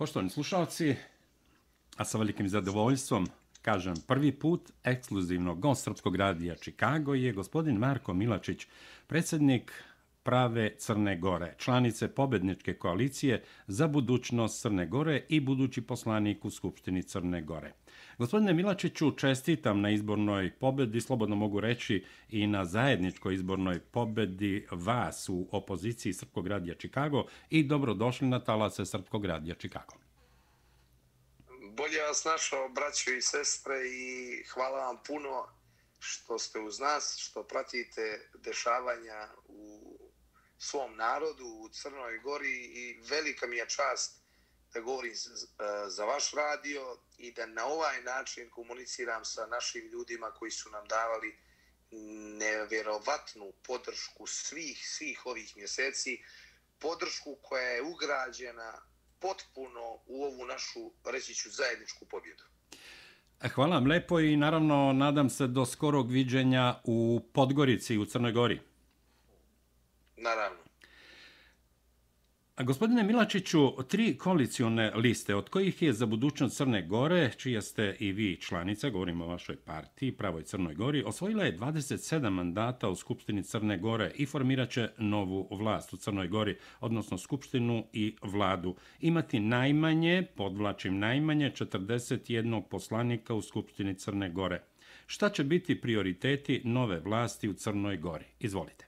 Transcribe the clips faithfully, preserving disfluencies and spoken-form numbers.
Poštovani slušalci, a sa velikim zadovoljstvom kažem prvi put ekskluzivno gost Srpskog radija Čikago je gospodin Marko Milačić, predsjednik Prave Crne Gore, članice pobedničke koalicije za budućnost Crne Gore i budući poslanik u Skupštini Crne Gore. Gospodine Milačiću, čestitam na izbornoj pobedi, slobodno mogu reći i na zajedničkoj izbornoj pobedi vas u opoziciji Srpskog radija Čikago i dobrodošli na talase Srpskog radija Čikago. Bolje vas našao, braćo i sestre, i hvala vam puno što ste uz nas, što pratite dešavanja u svom narodu, u Crnoj Gori, i velika mi je čast da govorim za vaš radio i da na ovaj način komuniciram sa našim ljudima koji su nam davali nevjerovatnu podršku svih, svih ovih mjeseci, podršku koja je ugrađena potpuno u ovu našu, reći ću, zajedničku pobjedu. Hvala vam lepo i naravno nadam se do skorog viđenja u Podgorici u Crnoj Gori. Naravno. Gospodine Milačiću, tri koalicione liste, od kojih je za budućnost Crne Gore, čija ste i vi članica, govorimo o vašoj partiji, Pravoj Crnoj Gori, osvojila je dvadeset sedam mandata u Skupštini Crne Gore i formirat će novu vlast u Crnoj Gori, odnosno Skupštinu i vladu. Imati najmanje, podvlačim najmanje, četrdeset jedan poslanika u Skupštini Crne Gore. Šta će biti prioriteti nove vlasti u Crnoj Gori? Izvolite.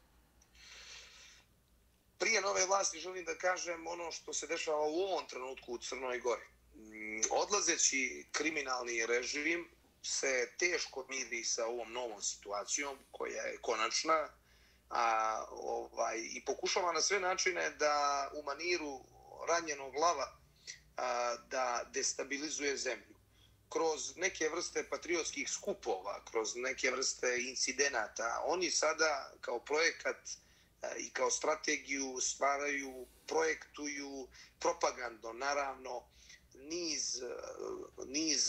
Prije nove vlasti želim da kažem ono što se dešava u ovom trenutku u Crnoj Gori. Odlazeći kriminalni režim se teško miri sa ovom novom situacijom koja je konačna, a, ovaj, i pokušava na sve načine da u maniru ranjenog lava a, da destabilizuje zemlju. Kroz neke vrste patriotskih skupova, kroz neke vrste incidenata, oni sada kao projekat i kao strategiju stvaraju, projektuju propagandno, naravno, niz, niz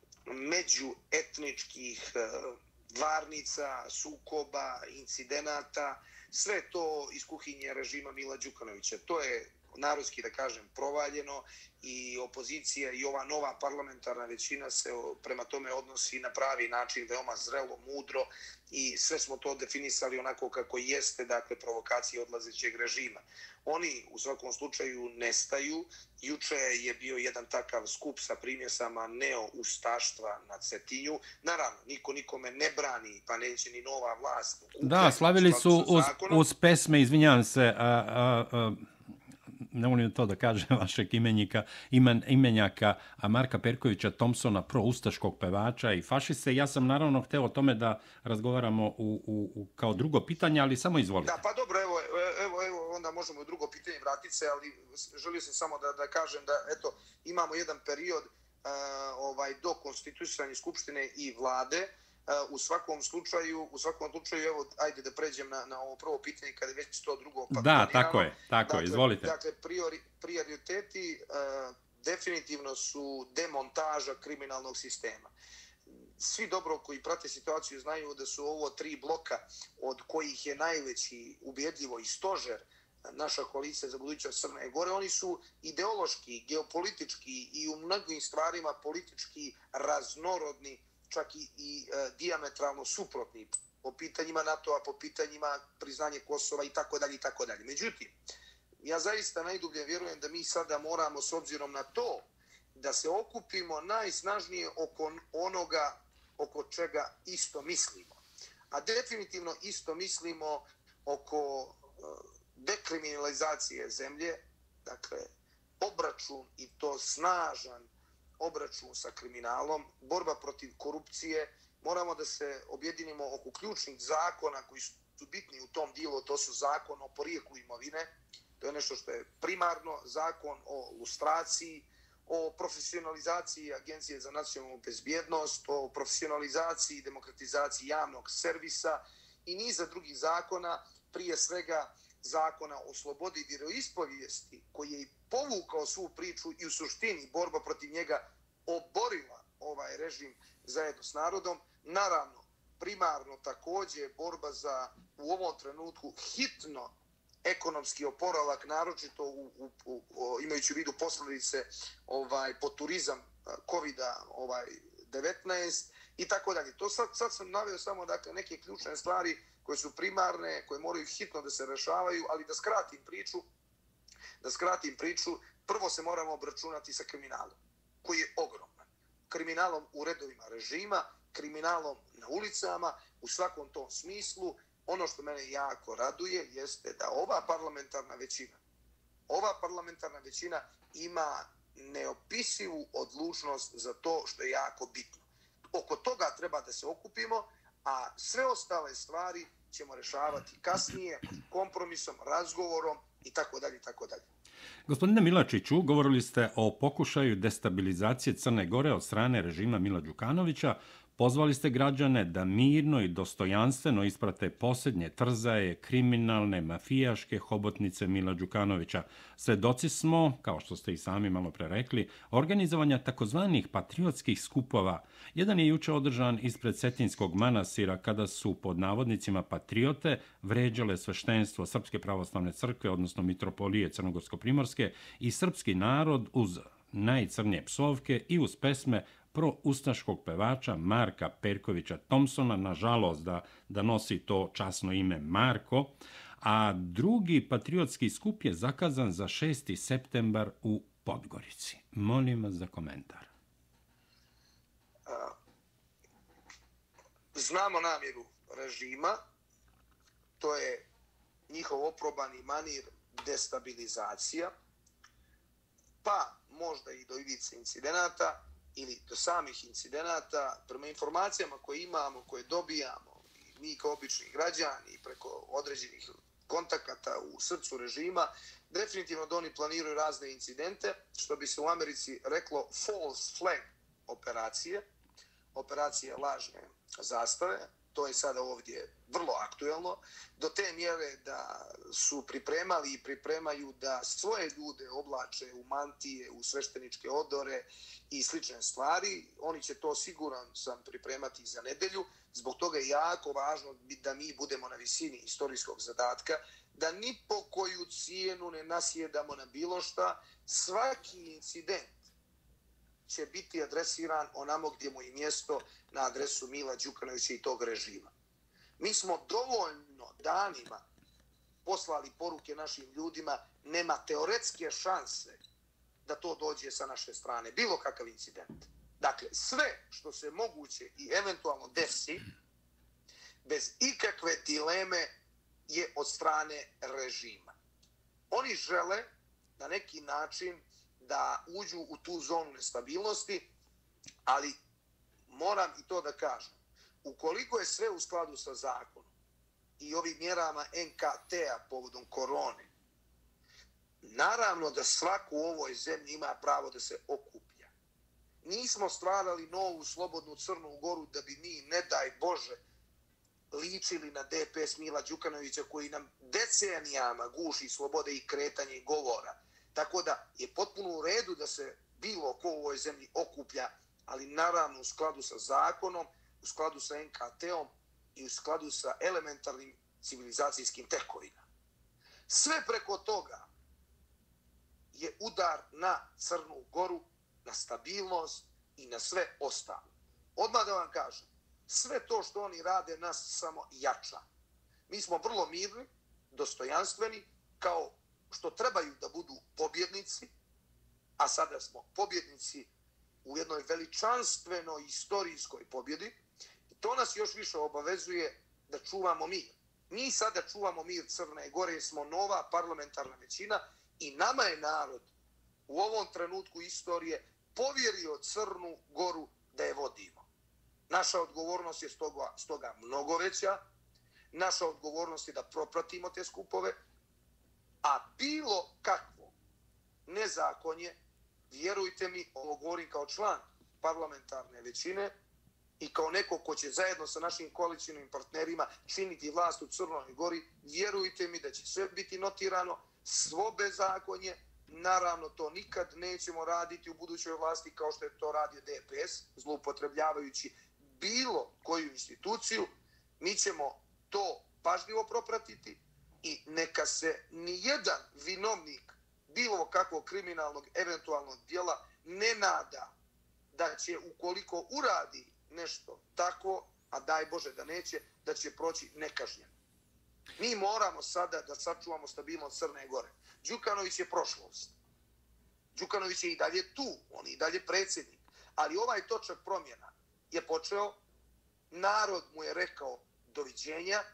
međuetničkih varnica, sukoba, incidenata, sve to iz kuhinje režima Mila Đukanovića. To je, narodski da kažem, provaljeno i opozicija i ova nova parlamentarna većina se prema tome odnosi na pravi način, veoma zrelo, mudro, i sve smo to definisali onako kako jeste, dakle, provokacije odlazećeg režima. Oni u svakom slučaju nestaju. Juče je bio jedan takav skup sa primjesama neo-ustaštva na Cetinju. Naravno, niko nikome ne brani, pa neće ni nova vlast. Da, slavili su uz, uz pesme, izvinjavam se, a, a, a, ne volim to da kažem vašeg imenjika, imen, imenjaka Marka Perkovića Thompsona, proustaškog pevača i fašiste. Ja sam naravno hteo o tome da razgovaramo u, u, u, kao drugo pitanje, ali samo izvolite. Da, pa dobro, evo, evo, evo onda možemo u drugo pitanje vratiti se, ali želio sam samo da, da kažem da eto, imamo jedan period uh, ovaj, do konstituisanja Skupštine i vlade. U svakom slučaju, u svakom slučaju, evo, ajde da pređem na, na ovo prvo pitanje kada je već to drugo. Pa da, tako je, tako dakle, je, izvolite. Dakle, priori, prioriteti uh, definitivno su demontaža kriminalnog sistema. Svi dobro koji prate situaciju znaju da su ovo tri bloka od kojih je najveći, ubjedljivo, i stožer naša koalicija za budućnost Crne Gore. Oni su ideološki, geopolitički i u mnogim stvarima politički raznorodni, čak i, i e, dijametralno suprotni po pitanjima NATO-a, po pitanjima priznanje Kosova i tako dalje i tako dalje. Međutim, ja zaista najdublje vjerujem da mi sada moramo, s obzirom na to, da se okupimo najsnažnije oko onoga oko čega isto mislimo. A definitivno isto mislimo oko e, dekriminalizacije zemlje, dakle, obračun, i to snažan obračun sa kriminalom, borba protiv korupcije. Moramo da se objedinimo oko ključnih zakona koji su bitni u tom dijelu. To su zakon o porijeklu imovine, to je nešto što je primarno, zakon o lustraciji, o profesionalizaciji Agencije za nacionalnu bezbjednost, o profesionalizaciji i demokratizaciji javnog servisa i niza drugih zakona, prije svega zakona o slobodi vjeroispovijesti, koji je i povukao svu priču i u suštini borba protiv njega oborila ovaj režim zajedno s narodom. Naravno, primarno također borba za u ovom trenutku hitno ekonomski oporavak, naročito u, u, u, u, imajući u vidu posljedice ovaj, po turizam kovida ovaj, devetnaest i tako dalje. To sad, sad sam naveo samo dakle, neke ključne stvari koje su primarne, koje moraju hitno da se rešavaju, ali da skratim priču, da skratim priču, prvo se moramo obračunati sa kriminalom, koji je ogroman. Kriminalom u redovima režima, kriminalom na ulicama, u svakom tom smislu. Ono što mene jako raduje jeste da ova parlamentarna većina, ova parlamentarna većina ima neopisivu odlučnost za to što je jako bitno. Oko toga treba da se okupimo, a sve ostale stvari ćemo rešavati kasnije, kompromisom, razgovorom i tako dalje i tako dalje. Gospodine Milačiću, govorili ste o pokušaju destabilizacije Crne Gore od strane režima Mila Đukanovića. Pozvali ste građane da mirno i dostojanstveno isprate posljednje trzaje kriminalne, mafijaške hobotnice Mila Đukanovića. Svedoci smo, kao što ste i sami malo pre rekli, organizovanja takozvanih patriotskih skupova. Jedan je juče održan ispred Cetinskog manastira kada su pod navodnicima patriote vređale sveštenstvo Srpske pravoslavne crkve, odnosno mitropolije Crnogorsko-primorske i srpski narod uz najcrnije psovke i uz pesme proustaškog pevača Marka Perkovića Thompsona, nažalost da, da nosi to časno ime Marko, a drugi patriotski skup je zakazan za šesti septembar u Podgorici. Molim vas za komentar. Znamo namjeru režima, to je njihov oprobani manir destabilizacija, pa možda i do ivice incidenata, ili do samih incidenata, prema informacijama koje imamo, koje dobijamo, i mi kao obični građani preko određenih kontakata u srcu režima, definitivno da oni planiraju razne incidente, što bi se u Americi reklo false flag operacije, operacije lažne zastave. To je sada ovdje vrlo aktuelno, do te mjere da su pripremali i pripremaju da svoje ljude oblače u mantije, u svešteničke odore i slične stvari. Oni će to siguran sam pripremati za nedelju. Zbog toga je jako važno da mi budemo na visini istorijskog zadatka, da ni po koju cijenu ne nasjedamo na bilo šta. Svaki incident će biti adresiran onamo gdje mu je mjesto, na adresu Mila Đukanovića i tog režima. Mi smo dovoljno danima poslali poruke našim ljudima, nema teoretske šanse da to dođe sa naše strane, bilo kakav incident. Dakle, sve što se moguće i eventualno desi, bez ikakve dileme, je od strane režima. Oni žele na neki način da uđu u tu zonu nestabilnosti, ali moram i to da kažem, ukoliko je sve u skladu sa zakonom i ovim mjerama en ka te-a povodom korone, naravno da svako u ovoj zemlji ima pravo da se okuplja. Nismo stvarali novu slobodnu Crnu Goru da bi mi, ne daj Bože, ličili na de pe es Mila Đukanovića koji nam decenijama guši slobode i kretanje i govora. Tako da je potpuno u redu da se bilo ko u ovoj zemlji okuplja, ali naravno u skladu sa zakonom, u skladu sa en ka te-om i u skladu sa elementarnim civilizacijskim tekovinama. Sve preko toga je udar na Crnu Goru, na stabilnost i na sve ostalo. Odmah da vam kažem, sve to što oni rade nas samo jača. Mi smo vrlo mirni, dostojanstveni, kao što trebaju da budu pobjednici, a sada smo pobjednici u jednoj veličanstvenoj istorijskoj pobjedi, i to nas još više obavezuje da čuvamo mir. Mi sada čuvamo mir Crne Gore, smo nova parlamentarna većina i nama je narod u ovom trenutku istorije povjerio Crnu Goru da je vodimo. Naša odgovornost je stoga, stoga mnogo veća, naša odgovornost je da propratimo te skupove, a bilo kakvo nezakonje, vjerujte mi, ovo govorim kao član parlamentarne većine i kao neko ko će zajedno sa našim koalicijnim partnerima činiti vlast u Crnoj Gori, vjerujte mi da će sve biti notirano, svo bezakonje. Naravno, to nikad nećemo raditi u budućoj vlasti kao što je to radio de pe es, zloupotrebljavajući bilo koju instituciju. Mi ćemo to pažljivo propratiti, i neka se nijedan vinovnik bilo kakvog kriminalnog eventualnog djela ne nada da će, ukoliko uradi nešto tako, a daj Bože da neće, da će proći nekažnjen. Mi moramo sada da sačuvamo stabilnost Crne Gore. Đukanović je prošlost. Đukanović je i dalje tu, on je i dalje predsjednik. Ali ovaj točak promjena je počeo, narod mu je rekao doviđenja,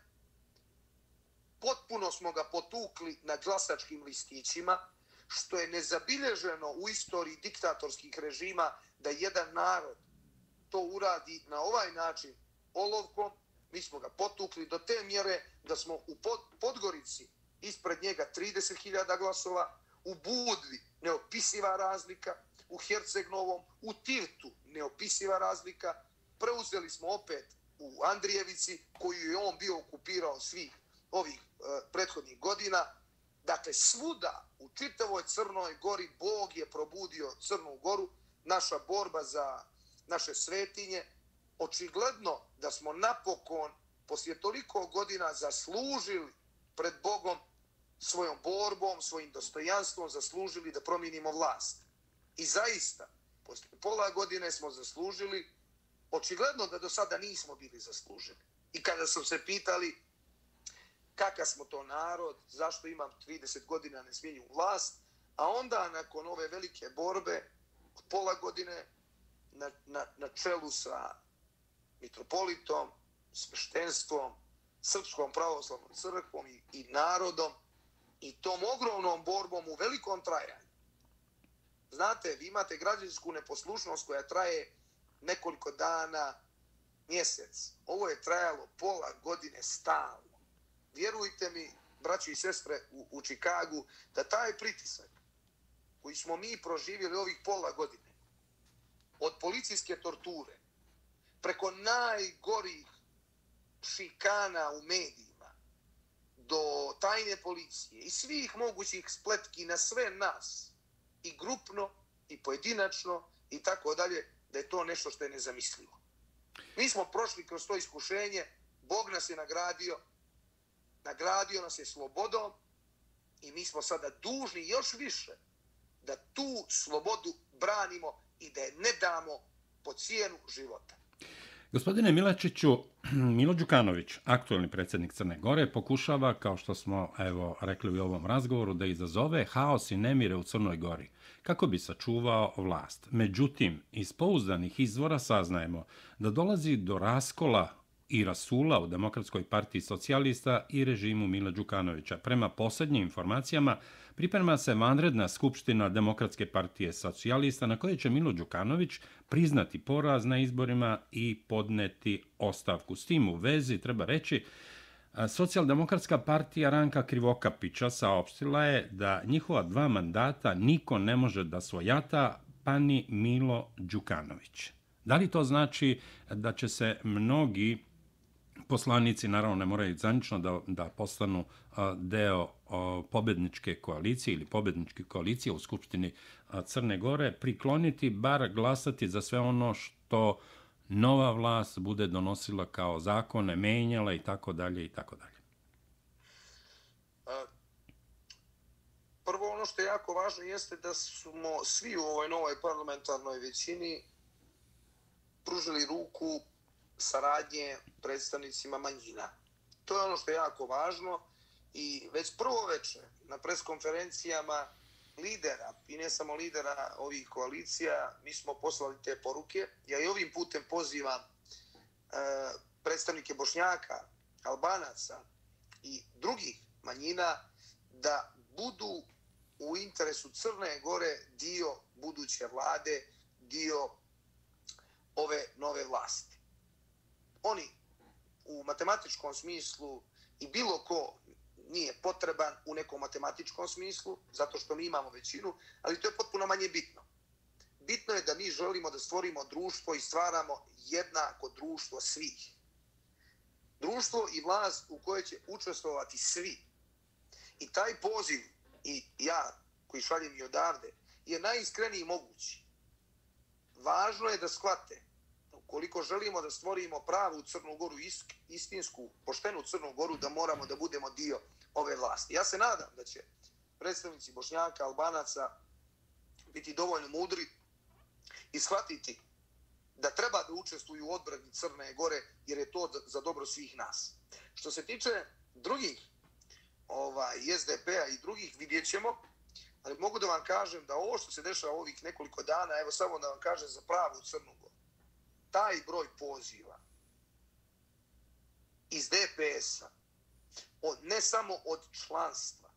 potpuno smo ga potukli na glasačkim listićima, što je nezabilježeno u istoriji diktatorskih režima da jedan narod to uradi na ovaj način olovkom. Mi smo ga potukli do te mjere da smo u Podgorici ispred njega trideset hiljada glasova, u Budvi neopisiva razlika, u Herceg-Novom, u Tivtu neopisiva razlika. Preuzeli smo opet u Andrijevici, koju je on bio okupirao svih ovih e, prethodnih godina. Dakle, svuda u čitavoj Crnoj Gori Bog je probudio Crnu Goru, naša borba za naše svetinje. Očigledno da smo napokon, poslije toliko godina, zaslužili pred Bogom svojom borbom, svojim dostojanstvom, zaslužili da promijenimo vlast. I zaista, poslije pola godine smo zaslužili, očigledno da do sada nismo bili zaslužili. I kada smo se pitali kakav smo to narod, zašto imam trideset godina nesmjenjivu vlast, a onda nakon ove velike borbe od pola godine na, na, na čelu sa mitropolitom, sveštenstvom, Srpskom pravoslavnom crkvom i, i narodom i tom ogromnom borbom u velikom trajanju. Znate, vi imate građansku neposlušnost koja traje nekoliko dana, mjesec. Ovo je trajalo pola godine stalno. Vjerujte mi, braći i sestre u, u Čikagu, da taj pritisak koji smo mi proživjeli ovih pola godine, od policijske torture, preko najgorih šikana u medijima, do tajne policije i svih mogućih spletki na sve nas, i grupno, i pojedinačno, i tako dalje, da je to nešto što je nezamislivo. Mi smo prošli kroz to iskušenje, Bog nas je nagradio, nagradio nas je slobodom i mi smo sada dužni još više da tu slobodu branimo i da je ne damo po cijenu života. Gospodine Milačiću, Milo Đukanović, aktuelni predsjednik Crne Gore, pokušava, kao što smo evo rekli u ovom razgovoru, da izazove haos i nemire u Crnoj Gori kako bi sačuvao vlast. Međutim, iz pouzdanih izvora saznajemo da dolazi do raskola i rasula u Demokratskoj partiji socijalista i režimu Mila Đukanovića. Prema posljednjim informacijama, priprema se vanredna skupština Demokratske partije socijalista na kojoj će Milo Đukanović priznati poraz na izborima i podneti ostavku. S tim u vezi treba reći, Socijaldemokratska partija Ranka Krivokapića saopštila je da njihova dva mandata niko ne može da svojata, pa ni Milo Đukanović. Da li to znači da će se mnogi poslanici, naravno ne moraju zvanično da, da postanu a, deo a, pobedničke koalicije ili pobedničke koalicije u Skupštini a, Crne Gore, prikloniti, bar glasati za sve ono što nova vlast bude donosila kao zakone, menjala i tako dalje i tako dalje? Prvo, ono što je jako važno jeste da smo svi u ovoj novoj parlamentarnoj većini pružili ruku saradnje predstavnicima manjina. To je ono što je jako važno i već prvo večer na preskonferencijama lidera, i ne samo lidera ovih koalicija, mi smo poslali te poruke. Ja i ovim putem pozivam e, predstavnike Bošnjaka, Albanaca i drugih manjina da budu u interesu Crne Gore dio buduće vlade, dio ove nove vlasti. Oni u matematičkom smislu i bilo ko nije potreban u nekom matematičkom smislu, zato što mi imamo većinu, ali to je potpuno manje bitno. Bitno je da mi želimo da stvorimo društvo i stvaramo jednako društvo svih. Društvo i vlast u kojoj će učestvovati svi. I taj poziv, i ja koji šaljem i odavde, je najiskreniji mogući. Važno je da shvate, ukoliko želimo da stvorimo pravu Crnu Goru, istinsku, poštenu Crnu Goru, da moramo da budemo dio ove vlasti. Ja se nadam da će predstavnici Bošnjaka, Albanaca biti dovoljno mudri i shvatiti da treba da učestvuju u odbrani Crne Gore, jer je to za dobro svih nas. Što se tiče drugih, ovaj, S D P-a i drugih, vidjet ćemo, ali mogu da vam kažem da ovo što se dešava ovih nekoliko dana, evo samo da vam kažem za pravu Crnu Goru, taj broj poziva iz D P S-a, od, ne samo od članstva,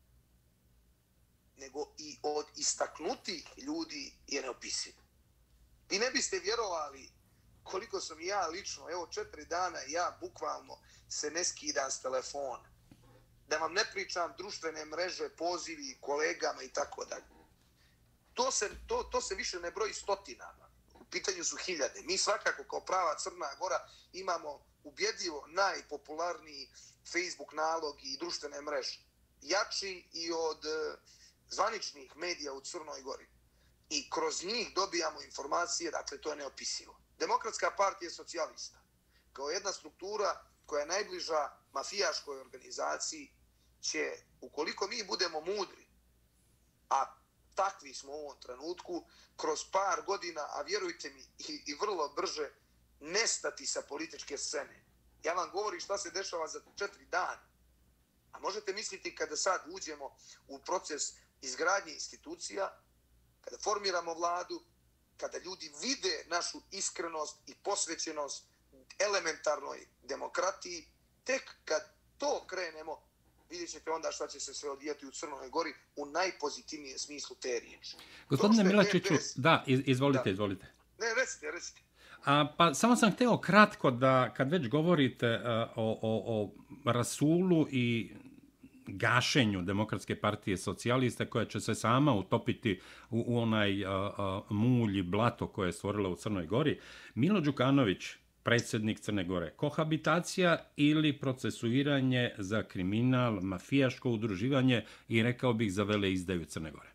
nego i od istaknutih ljudi je neopisiv. Vi ne biste vjerovali koliko sam ja lično, evo četiri dana ja bukvalno se ne skidam s telefona. Da vam ne pričam društvene mreže, pozivi kolegama i tako dalje. To se, to, to se više ne broji stotinama. U pitanju su hiljade. Mi svakako kao prava Crna Gora imamo ubjedljivo najpopularniji Facebook nalog i društvene mreže. Jači i od e, zvaničnih medija u Crnoj Gori. I kroz njih dobijamo informacije, dakle to je neopisivo. Demokratska partija socijalista, kao jedna struktura koja je najbliža mafijaškoj organizaciji, će, ukoliko mi budemo mudri, a takvi smo u ovom trenutku, kroz par godina, a vjerujte mi, i, i vrlo brže, nestati sa političke scene. Ja vam govorim šta se dešava za četiri dana. A možete misliti kada sad uđemo u proces izgradnje institucija, kada formiramo vladu, kada ljudi vide našu iskrenost i posvećenost elementarnoj demokratiji, tek kad to krenemo, vidjet ćete onda šta će se sve odvijati u Crnoj Gori u najpozitivnijem smislu te riječi. Gospodine Milačiću, da, izvolite, da. izvolite. Ne, recite, recite. A, pa samo sam hteo kratko da, kad već govorite uh, o, o, o rasulu i gašenju Demokratske partije socijalista, koja će se sama utopiti u, u onaj uh, uh, mulj i blato koje je stvorila u Crnoj Gori, Milo Đukanović, predsjednik Crne Gore, kohabitacija ili procesuiranje za kriminal, mafijaško udruživanje i, rekao bih, za veleizdaju Crne Gore?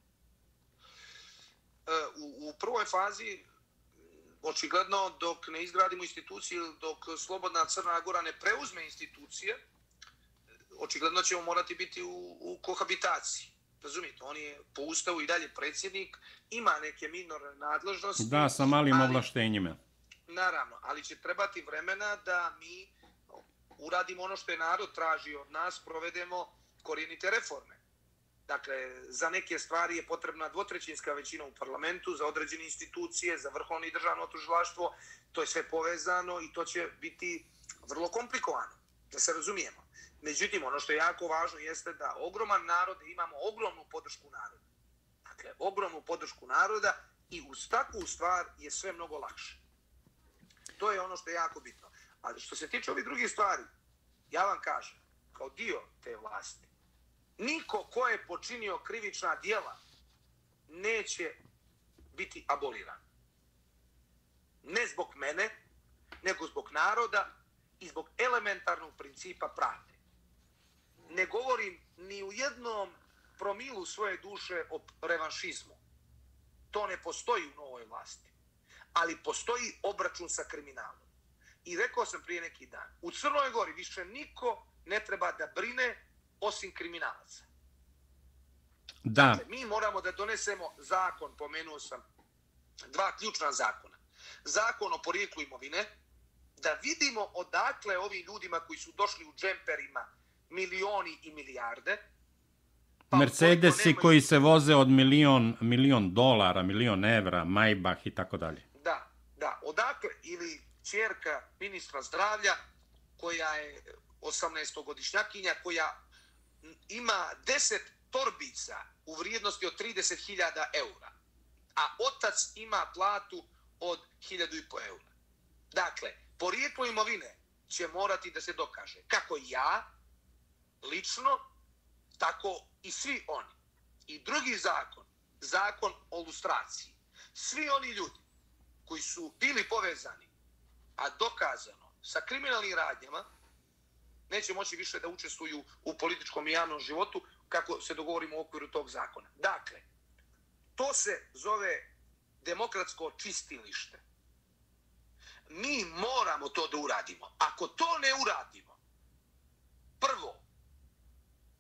U, u prvoj fazi, očigledno, dok ne izgradimo institucije, dok slobodna Crna Gora ne preuzme institucije, očigledno ćemo morati biti u, u kohabitaciji. Razumijete, on je po ustavu i dalje predsjednik, ima neke minorne nadležnosti. Da, sa malim ovlaštenjima. Naravno, ali će trebati vremena da mi uradimo ono što je narod traži od nas, provedemo korijenite reforme. Dakle, za neke stvari je potrebna dvotrećinska većina u parlamentu, za određene institucije, za vrhovno i državno tužilaštvo, to je sve povezano i to će biti vrlo komplikovano, da se razumijemo. Međutim, ono što je jako važno jeste da ogroman narod, imamo ogromnu podršku naroda. Dakle, ogromnu podršku naroda i uz takvu stvar je sve mnogo lakše. To je ono što je jako bitno. Ali što se tiče ovih drugih stvari, ja vam kažem, kao dio te vlasti, niko ko je počinio krivična djela neće biti aboliran. Ne zbog mene, nego zbog naroda i zbog elementarnog principa pravde. Ne govorim ni u jednom promilu svoje duše o revanšizmu. To ne postoji u novoj vlasti. Ali postoji obračun sa kriminalom. I rekao sam prije neki dan, u Crnoj Gori više niko ne treba da brine osim kriminalaca. Da. Dakle, mi moramo da donesemo zakon, pomenuo sam dva ključna zakona. Zakon o porijeklu imovine, da vidimo odakle ovi ljudima koji su došli u džemperima milioni i milijarde. Pa Mercedesi nemaju... koji se voze od milion, milion dolara, milion evra, Maybach i tako dalje. Da, da. Odakle, ili ćerka ministra zdravlja, koja je osamnaestogodišnjakinja, koja ima deset torbica u vrijednosti od trideset hiljada eura, a otac ima platu od hiljadu i po eura. Dakle, porijeklo imovine će morati da se dokaže. Kako ja, lično, tako i svi oni. I drugi zakon, zakon o lustraciji. Svi oni ljudi koji su bili povezani, a dokazano, sa kriminalnim radnjama, neće moći više da učestvuju u političkom i javnom životu, kako se dogovorimo u okviru tog zakona. Dakle, to se zove demokratsko čistilište. Mi moramo to da uradimo. Ako to ne uradimo, prvo,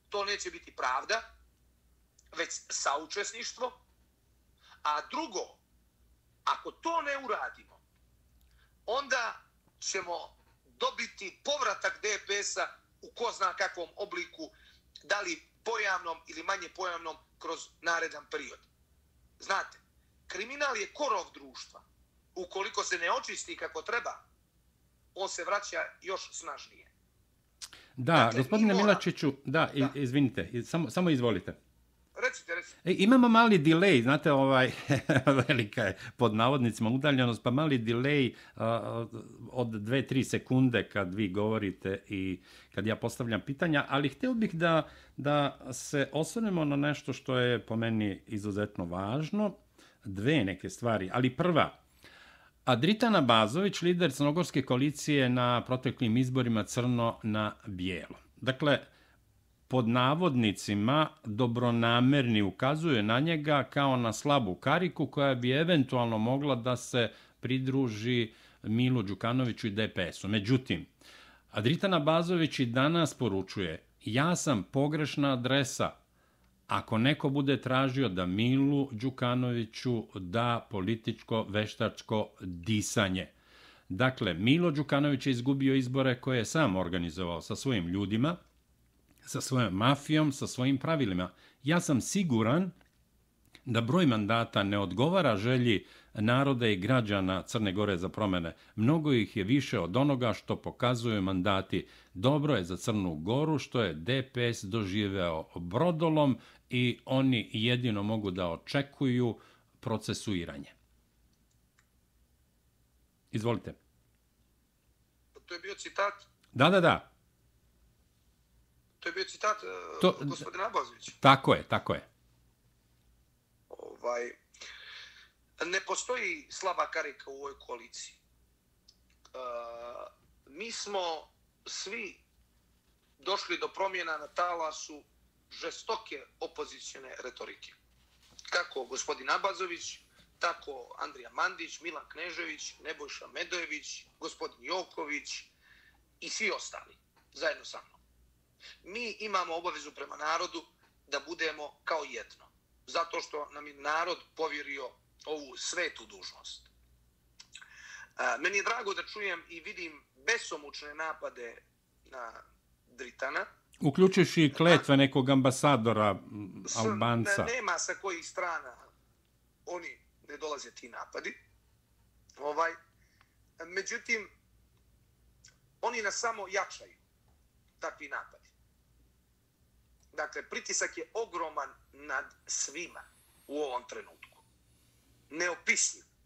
to neće biti pravda, već saučesništvo. A drugo, ako to ne uradimo, onda ćemo dobiti povratak D P S-a u ko zna kakvom obliku, da li pojavnom ili manje pojavnom kroz naredan period. Znate, kriminal je korov društva. Ukoliko se ne očisti kako treba, on se vraća još snažnije. Da, dakle, gospodine mora... Milačiću, da, da. izvinite, samo, samo izvolite. Recite, recite. E, imamo mali delay, znate, ovaj, velika je pod navodnicima udaljenost, pa mali delay uh, od dve tri sekunde kad vi govorite i kad ja postavljam pitanja, ali htio bih da, da se osvrnemo na nešto što je po meni izuzetno važno, dve neke stvari, ali prva, Dritan Abazović, lider crnogorske koalicije na proteklim izborima crno na bijelo. Dakle, pod navodnicima dobronamerni ukazuje na njega kao na slabu kariku koja bi eventualno mogla da se pridruži Milu Đukanoviću i D P S-u. Međutim, Dritan Abazović i danas poručuje: ja sam pogrešna adresa ako neko bude tražio da Milu Đukanoviću da političko veštačko disanje. Dakle, Milo Đukanović je izgubio izbore koje je sam organizovao sa svojim ljudima, sa svojom mafijom, sa svojim pravilima. Ja sam siguran da broj mandata ne odgovara želji naroda i građana Crne Gore za promene. Mnogo ih je više od onoga što pokazuju mandati. Dobro je za Crnu Goru što je D P S doživeo brodolom i oni jedino mogu da očekuju procesuiranje. Izvolite. To je bio citat? Da, da, da. To je bio citat uh, to, gospodina Abazovića. Tako je, tako je. Ovaj, ne postoji slaba karika u ovoj koaliciji. Uh, mi smo svi došli do promjena na talasu žestoke opozicijone retorike. Kako gospodin Abazović, tako Andrija Mandić, Milan Knežević, Nebojša Medojević, gospodin Joković i svi ostali, zajedno sa mnom. Mi imamo obavezu prema narodu da budemo kao jedno, zato što nam je narod povjerio ovu svetu dužnost. Meni je drago da čujem i vidim besomučne napade na Dritana. Uključujući i kletve nekog ambasadora Albanca. Nema sa kojih strana oni ne dolaze ti napadi. Ovaj, međutim, oni nas samo jačaju, takvi napadi. Dakle, pritisak je ogroman nad svima u ovom trenutku. Neopisiv. E,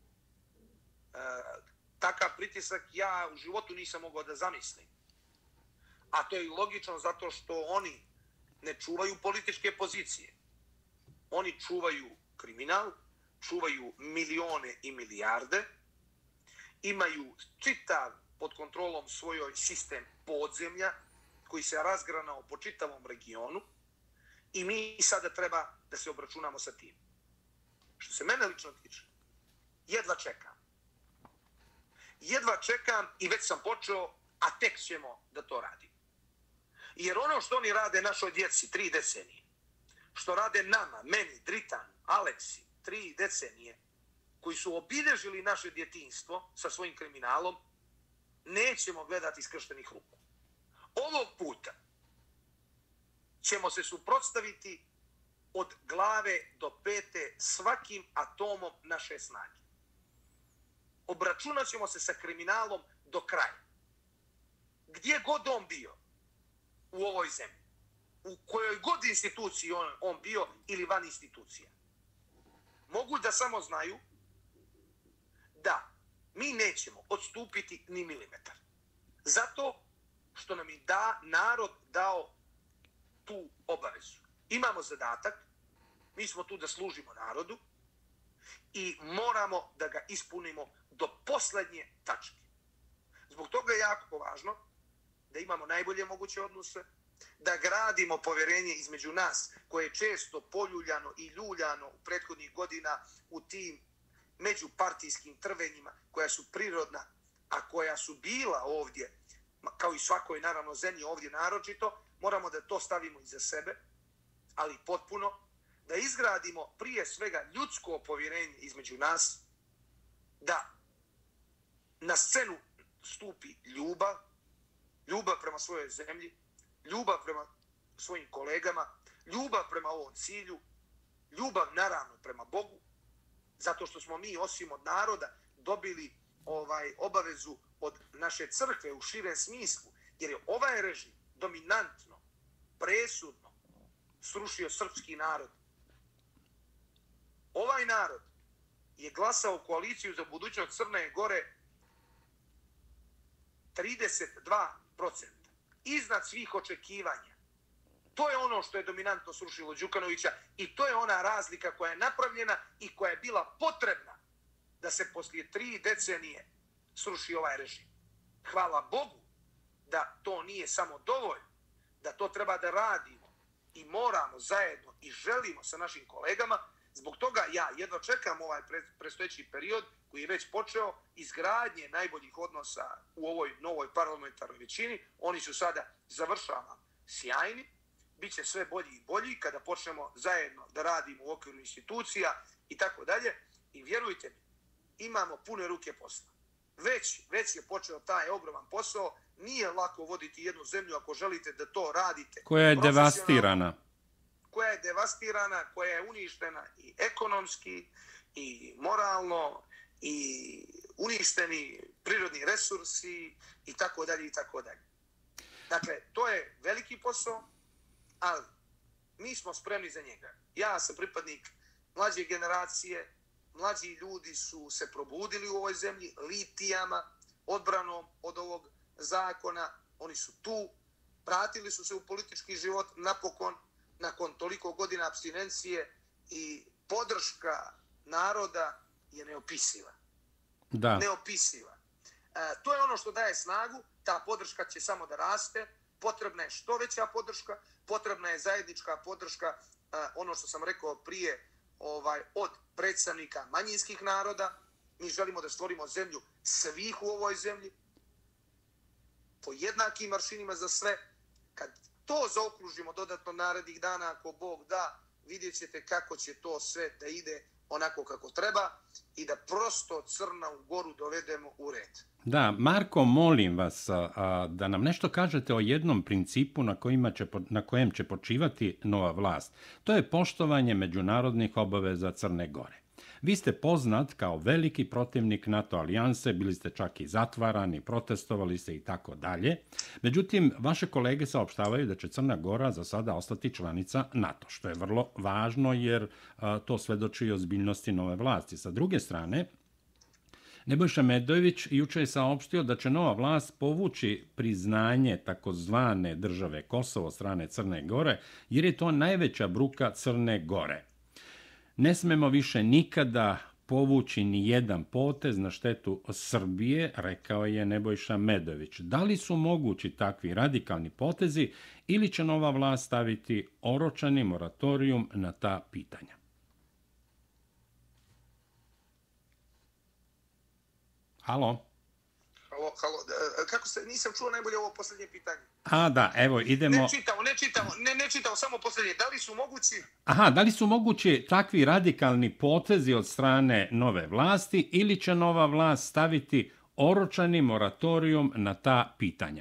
takav pritisak ja u životu nisam mogao da zamislim. A to je i logično zato što oni ne čuvaju političke pozicije. Oni čuvaju kriminal, čuvaju milione i milijarde, imaju čitav pod kontrolom svojoj sistem podzemlja koji se razgranao po čitavom regionu i mi sada treba da se obračunamo sa tim. Što se mene lično tiče, jedva čekam. Jedva čekam i već sam počeo, a tek ćemo da to radimo. Jer ono što oni rade našoj djeci tri decenije, što rade nama, meni, Dritanu, Aleksi, tri decenije, koji su obilježili naše djetinjstvo sa svojim kriminalom, nećemo gledati iskrštenih ruku. Ovog puta ćemo se suprotstaviti od glave do pete svakim atomom naše snage. Obračunat ćemo se sa kriminalom do kraja. Gdje god on bio u ovoj zemlji, u kojoj god instituciji on, on bio ili van institucija, mogu da samo znaju da mi nećemo odstupiti ni milimetar. Zato što nam je da, narod dao tu obavezu. Imamo zadatak, mi smo tu da služimo narodu i moramo da ga ispunimo do poslednje tačke. Zbog toga je jako važno da imamo najbolje moguće odnose, da gradimo povjerenje između nas koje je često poljuljano i ljuljano u prethodnih godina u tim međupartijskim trvenjima koja su prirodna, a koja su bila ovdje, kao i svakoj naravno zemlji ovdje naročito, moramo da to stavimo iza sebe, ali potpuno, da izgradimo prije svega ljudsko povjerenje između nas, da na scenu stupi ljubav, ljubav prema svojoj zemlji, ljubav prema svojim kolegama, ljubav prema ovom cilju, ljubav naravno prema Bogu, zato što smo mi osim od naroda dobili ovaj obavezu od naše crkve u širem smislu, jer je ovaj režim dominantno, presudno srušio srpski narod. Ovaj narod je glasao u koaliciju za budućnost Crne Gore trideset dva procenta, iznad svih očekivanja. To je ono što je dominantno srušilo Đukanovića i to je ona razlika koja je napravljena i koja je bila potrebna da se poslije tri decenije sruši ovaj režim. Hvala Bogu da to nije samo dovoljno, da to treba da radimo i moramo zajedno i želimo sa našim kolegama. Zbog toga ja jedno čekam ovaj predstojeći period koji je već počeo izgradnje najboljih odnosa u ovoj novoj parlamentarnoj većini. Oni su sada, završavamo, sjajni. Biće sve bolji i bolji kada počnemo zajedno da radimo u okviru institucija i tako dalje. I vjerujte mi, imamo pune ruke posla. Već, već je počeo taj ogroman posao. Nije lako voditi jednu zemlju ako želite da to radite. Koja je devastirana. Koja je devastirana, koja je uništena i ekonomski, i moralno, i uništeni prirodni resursi, i tako dalje, i tako dalje. Dakle, to je veliki posao, ali mi smo spremni za njega. Ja sam pripadnik mlađe generacije, mlađi ljudi su se probudili u ovoj zemlji litijama, odbranom od ovog zakona, oni su tu, vratili su se u politički život napokon, nakon toliko godina apstinencije i podrška naroda je neopisiva. Da. Neopisiva. E, to je ono što daje snagu, ta podrška će samo da raste, potrebna je što veća podrška, potrebna je zajednička podrška, e, ono što sam rekao prije, ovaj, od predstavnika manjinskih naroda. Mi želimo da stvorimo zemlju svih u ovoj zemlji, po jednakim aršinima za sve. Kad to zaokružimo dodatno narednih dana, ako Bog da, vidjet ćete kako će to sve da ide onako kako treba i da prosto Crnu Goru dovedemo u red. Da, Marko, molim vas a, da nam nešto kažete o jednom principu na, kojima će, na kojem će počivati nova vlast. To je poštovanje međunarodnih obaveza Crne Gore. Vi ste poznat kao veliki protivnik NATO alijanse, bili ste čak i zatvarani, protestovali ste i tako dalje. Međutim, vaše kolege saopštavaju da će Crna Gora za sada ostati članica NATO, što je vrlo važno jer a, to svedoči i ozbiljnosti nove vlasti. Sa druge strane, Nebojša Medojević juče je saopštio da će nova vlast povući priznanje takozvane države Kosovo od strane Crne Gore, jer je to najveća bruka Crne Gore. Ne smemo više nikada povući ni jedan potez na štetu Srbije, rekao je Nebojša Medojević. Da li su mogući takvi radikalni potezi ili će nova vlast staviti oročani moratorijum na ta pitanja? Halo? Halo, halo. Kako se, nisam čuo najbolje ovo posljednje pitanje. A, da, evo, idemo... Ne čitamo, ne čitamo, ne, ne čitamo, samo posljednje. Da li su mogući... Aha, da li su mogući takvi radikalni potezi od strane nove vlasti ili će nova vlast staviti oročani moratorijum na ta pitanja?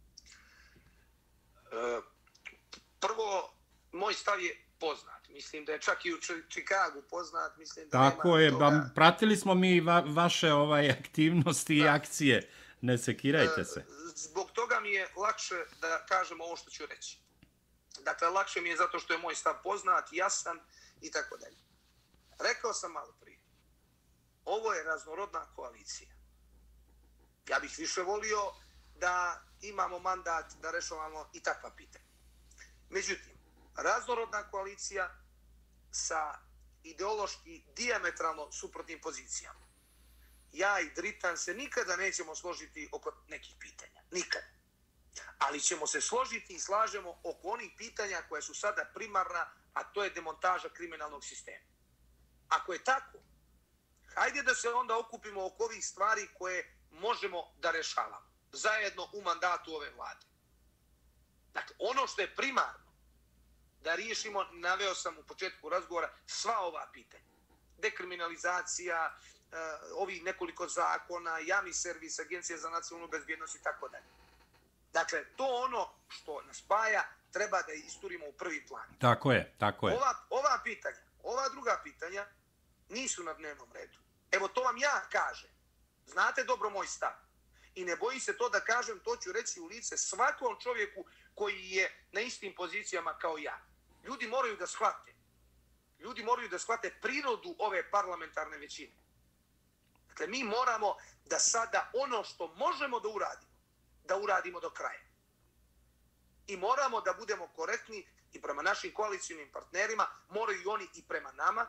E, prvo, moj stav je poznat. Mislim da je čak i u Čikagu poznat. Mislim da Tako nema je, toga... ba, pratili smo mi va, vaše ovaj aktivnosti i da. akcije. Ne sekirajte se. Zbog toga mi je lakše da kažem ovo što ću reći. Dakle, lakše mi je zato što je moj stav poznat, jasan i tako dalje. Rekao sam malo prije, ovo je raznorodna koalicija. Ja bih više volio da imamo mandat da rešavamo i takva pitanja. Međutim, raznorodna koalicija sa ideološki dijametralno suprotnim pozicijama. Ja i Dritan se nikada nećemo složiti oko nekih pitanja. Nikada. Ali ćemo se složiti i slažemo oko onih pitanja koje su sada primarna, a to je demontaža kriminalnog sistema. Ako je tako, hajde da se onda okupimo oko ovih stvari koje možemo da rešavamo. Zajedno u mandatu ove vlade. Dakle, ono što je primarno, da riješimo, naveo sam u početku razgovora, sva ova pitanja. Dekriminalizacija, uh, ovih nekoliko zakona, javni servis, Agencija za nacionalnu bezbjednost i tako dalje. Dakle, to ono što nas spaja treba da isturimo u prvi plan. Tako je, tako je. Ova, ova pitanja, ova druga pitanja nisu na dnevnom redu. Evo, to vam ja kažem. Znate dobro moj stav. I ne bojim se to da kažem, to ću reći u lice svakom čovjeku koji je na istim pozicijama kao ja. Ljudi moraju da shvate. Ljudi moraju da shvate prirodu ove parlamentarne većine. Dakle, mi moramo da sada ono što možemo da uradimo, da uradimo do kraja. I moramo da budemo korektni i prema našim koalicijnim partnerima, moraju i oni i prema nama,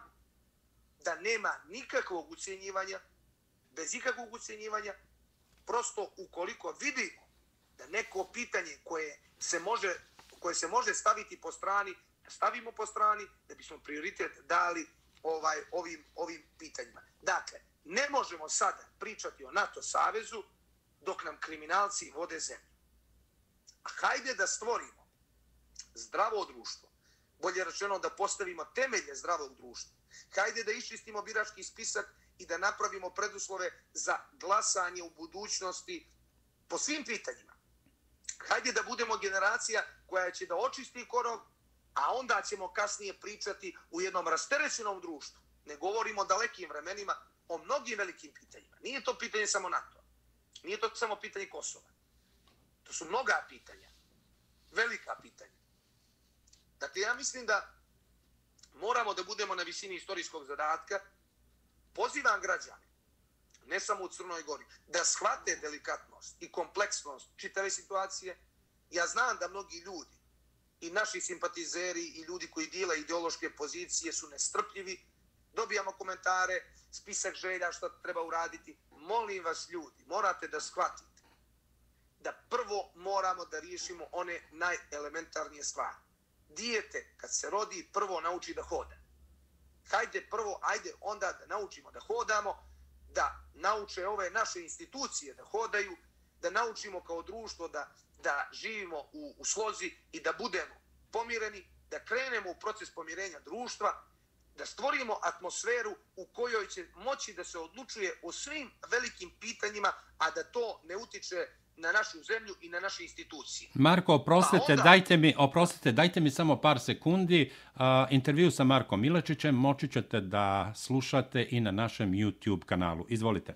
da nema nikakvog ucjenjivanja, bez ikakvog ucjenjivanja, prosto ukoliko vidimo da neko pitanje koje se može, koje se može staviti po strani, stavimo po strani, da bismo prioritet dali ovaj, ovim, ovim pitanjima. Dakle, ne možemo sada pričati o NATO savezu dok nam kriminalci vode zemlju. A hajde da stvorimo zdravo društvo, bolje rečeno da postavimo temelje zdravog društva. Hajde da iščistimo birački spisak i da napravimo preduslove za glasanje u budućnosti po svim pitanjima. Hajde da budemo generacija koja će da očisti korov, a onda ćemo kasnije pričati u jednom rasterećenom društvu. Ne govorimo o dalekim vremenima, o mnogim velikim pitanjima. Nije to pitanje samo NATO. Nije to samo pitanje Kosova. To su mnoga pitanja. Velika pitanja. Dakle, ja mislim da moramo da budemo na visini istorijskog zadatka. Pozivam građane, ne samo u Crnoj Gori, da shvate delikatnost i kompleksnost čitave situacije. Ja znam da mnogi ljudi, i naši simpatizeri, i ljudi koji dijele ideološke pozicije su nestrpljivi. Dobijamo komentare, spisak želja što treba uraditi. Molim vas ljudi, morate da shvatite da prvo moramo da riješimo one najelementarnije stvari. Dijete, kad se rodi, prvo nauči da hoda. Hajde prvo, ajde onda da naučimo da hodamo, da nauče ove naše institucije da hodaju, da naučimo kao društvo da, da živimo u, u slozi i da budemo pomireni, da krenemo u proces pomirenja društva, da stvorimo atmosferu u kojoj će moći da se odlučuje o svim velikim pitanjima, a da to ne utiče na našu zemlju i na naše institucije. Marko, oprostite, onda... dajte mi, oprostite, dajte mi samo par sekundi. Uh, intervju sa Markom Milačićem moći ćete da slušate i na našem YouTube kanalu. Izvolite.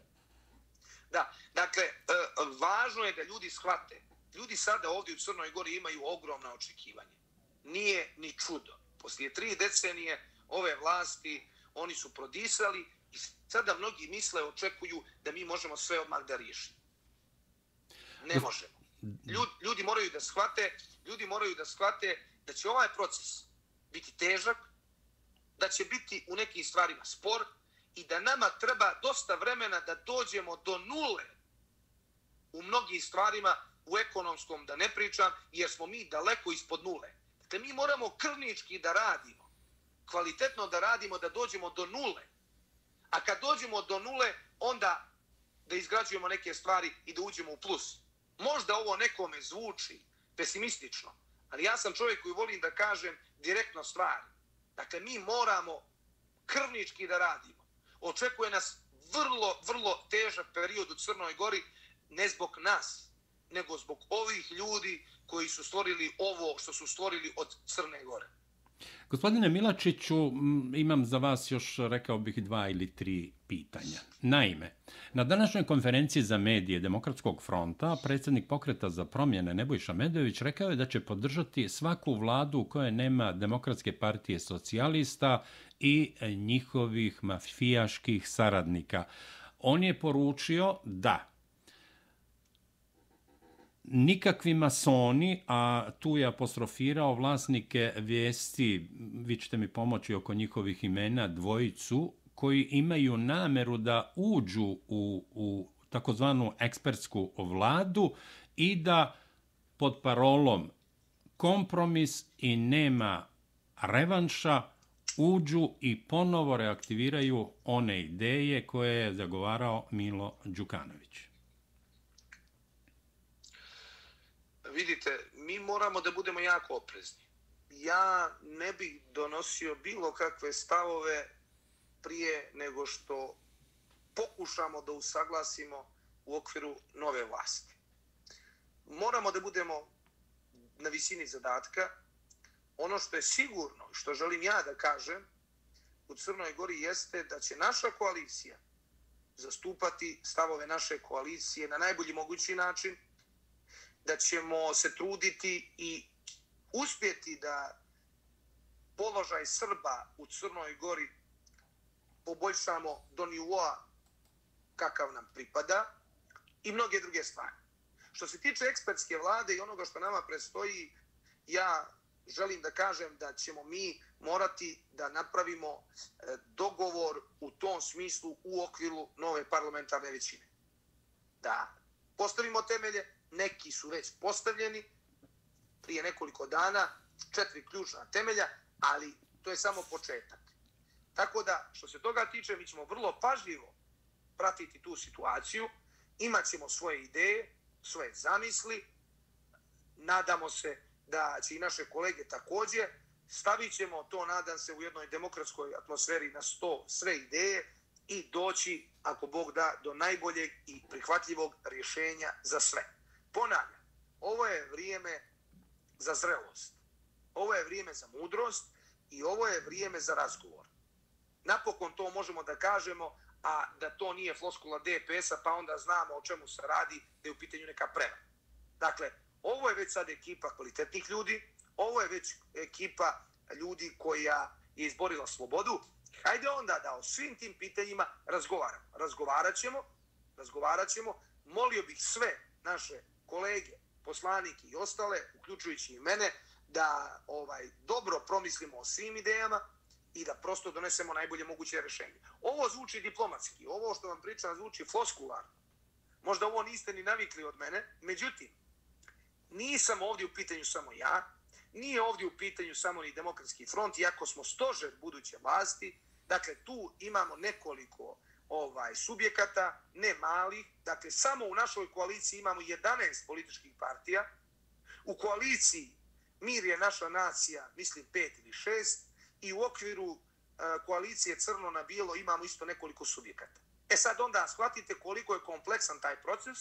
Da, dakle, uh, važno je da ljudi shvate. Ljudi sada ovdje u Crnoj Gori imaju ogromna očekivanja. Nije ni čudo. Poslije tri decenije ove vlasti, oni su prodisali i sada mnogi misle, očekuju da mi možemo sve odmah da riješimo. Ne možemo. Ljudi, ljudi moraju da shvate, ljudi moraju da shvate da će ovaj proces biti težak, da će biti u nekim stvarima spor i da nama treba dosta vremena da dođemo do nule u mnogim stvarima, u ekonomskom da ne pričam, jer smo mi daleko ispod nule. Dakle, mi moramo krvnički da radimo, kvalitetno da radimo, da dođemo do nule. A kad dođemo do nule, onda da izgrađujemo neke stvari i da uđemo u plus. Možda ovo nekome zvuči pesimistično, ali ja sam čovjek koji volim da kažem direktno stvari. Dakle, mi moramo krvnički da radimo. Očekuje nas vrlo, vrlo težak period u Crnoj Gori, ne zbog nas, nego zbog ovih ljudi koji su stvorili ovo što su stvorili od Crne Gore. Gospodine Milačiću, imam za vas još, rekao bih, dva ili tri pitanja. Naime, na današnjoj konferenciji za medije Demokratskog fronta predsjednik Pokreta za promjene Nebojša Medojević rekao je da će podržati svaku vladu u kojoj nema Demokratske partije socijalista i njihovih mafijaških saradnika. On je poručio da nikakvi masoni, a tu je apostrofirao vlasnike vijesti, vi ćete mi pomoći oko njihovih imena, dvojicu, koji imaju nameru da uđu u, u takozvanu ekspertsku vladu i da pod parolom kompromis i nema revanša uđu i ponovo reaktiviraju one ideje koje je zagovarao Milo Đukanović. Vidite, mi moramo da budemo jako oprezni. Ja ne bih donosio bilo kakve stavove prije nego što pokušamo da usaglasimo u okviru nove vlasti. Moramo da budemo na visini zadatka. Ono što je sigurno, što želim ja da kažem, u Crnoj Gori jeste da će naša koalicija zastupati stavove naše koalicije na najbolji mogući način, da ćemo se truditi i uspjeti da položaj Srba u Crnoj Gori poboljšamo do nivoa kakav nam pripada i mnoge druge stvari. Što se tiče ekspertske vlade i onoga što nama predstoji, ja želim da kažem da ćemo mi morati da napravimo dogovor u tom smislu u okviru nove parlamentarne većine. Da postavimo temelje, neki su već postavljeni prije nekoliko dana, četiri ključna temelja, ali to je samo početak. Tako da, što se toga tiče, mi ćemo vrlo pažljivo pratiti tu situaciju, imat ćemo svoje ideje, svoje zamisli, nadamo se da će i naše kolege također, stavit ćemo to, nadam se, u jednoj demokratskoj atmosferi na sto sve ideje i doći, ako Bog da, do najboljeg i prihvatljivog rješenja za sve. Ponavljam, ovo je vrijeme za zrelost, ovo je vrijeme za mudrost i ovo je vrijeme za razgovor. Napokon to možemo da kažemo, a da to nije floskula D P S-a, pa onda znamo o čemu se radi, da je u pitanju neka prevara. Dakle, ovo je već sad ekipa kvalitetnih ljudi, ovo je već ekipa ljudi koja je izborila slobodu. Hajde onda da o svim tim pitanjima razgovaramo. Razgovarat ćemo, razgovarat ćemo. Molio bih sve naše kolege, poslanike i ostale, uključujući i mene, da ovaj dobro promislimo o svim idejama i da prosto donesemo najbolje moguće rješenje. Ovo zvuči diplomatski, ovo što vam pričam zvuči floskularno. Možda ovo niste ni navikli od mene, međutim, nisam ovdje u pitanju samo ja, nije ovdje u pitanju samo ni Demokratski front, iako smo stožer buduće vlasti. Dakle, tu imamo nekoliko ovaj subjekata, ne malih. Dakle, samo u našoj koaliciji imamo jedanaest političkih partija. U koaliciji Mir je naša nacija, mislim, pet ili šest. I u okviru uh, koalicije Crno na bijelo imamo isto nekoliko subjekata. E sad onda shvatite koliko je kompleksan taj proces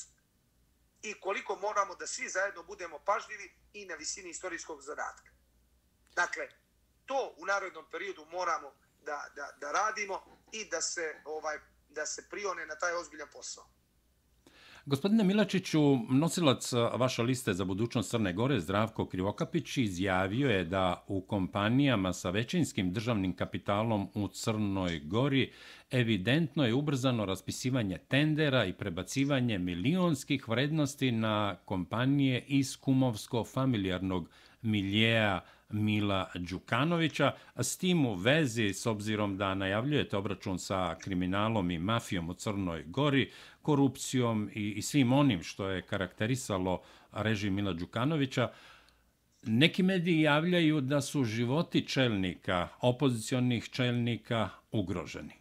i koliko moramo da svi zajedno budemo pažljivi i na visini istorijskog zadatka. Dakle, to u narednom periodu moramo da, da, da radimo i da se, ovaj, da se prione na taj ozbiljan posao. Gospodine Milačiću, nosilac vaše liste za budućnost Crne Gore, Zdravko Krivokapić, izjavio je da u kompanijama sa većinskim državnim kapitalom u Crnoj Gori evidentno je ubrzano raspisivanje tendera i prebacivanje milionskih vrednosti na kompanije iz kumovsko-familijarnog miljeja Mila Đukanovića. S tim u vezi, s obzirom da najavljujete obračun sa kriminalom i mafijom u Crnoj Gori, korupcijom i, i svim onim što je karakterisalo režim Mila Đukanovića, neki mediji javljaju da su životi čelnika, opozicionih čelnika, ugroženi.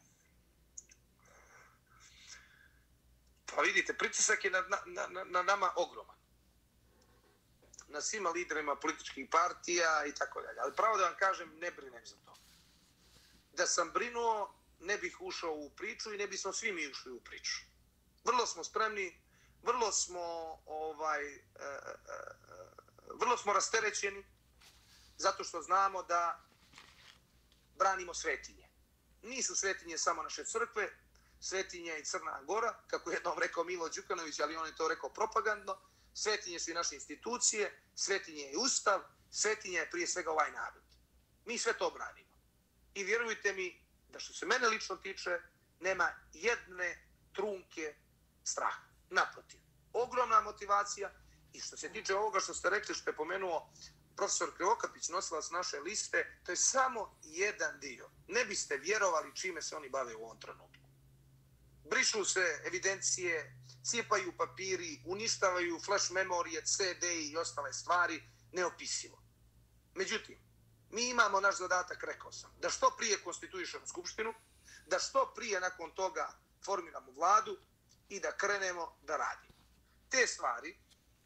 Pa vidite, pritisak je na, na, na, na nama ogroman. Na svima liderima političkih partija i tako dalje. Ali pravo da vam kažem, ne brinem za to. Da sam brinuo, ne bih ušao u priču i ne bismo svi mi ušli u priču. Vrlo smo spremni, vrlo smo ovaj, e, e, vrlo smo rasterećeni, zato što znamo da branimo svetinje. Nisu svetinje samo naše crkve, svetinje i Crna Gora, kako je jednom rekao Milo Đukanović, ali on je to rekao propagandno. Svetinje su i naše institucije, svetinje je Ustav, svetinje je prije svega ovaj narod. Mi sve to branimo. I vjerujte mi da što se mene lično tiče, nema jedne trunke straha. Naprotiv, ogromna motivacija. I što se tiče ovoga što ste rekli, što je pomenuo profesor Krivokapić, nosilac naše liste, to je samo jedan dio. Ne biste vjerovali čime se oni bave u ovom trenutku. Brišu se evidencije, cijepaju papiri, uništavaju flash memorije, C D i ostale stvari, neopisivo. Međutim, mi imamo naš zadatak, rekao sam, da što prije konstituišemo skupštinu, da što prije nakon toga formiramo vladu i da krenemo da radimo. Te stvari